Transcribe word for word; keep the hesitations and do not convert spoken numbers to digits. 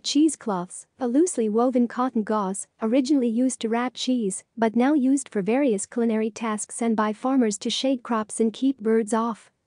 Cheesecloths, a loosely woven cotton gauze, originally used to wrap cheese, but now used for various culinary tasks and by farmers to shade crops and keep birds off.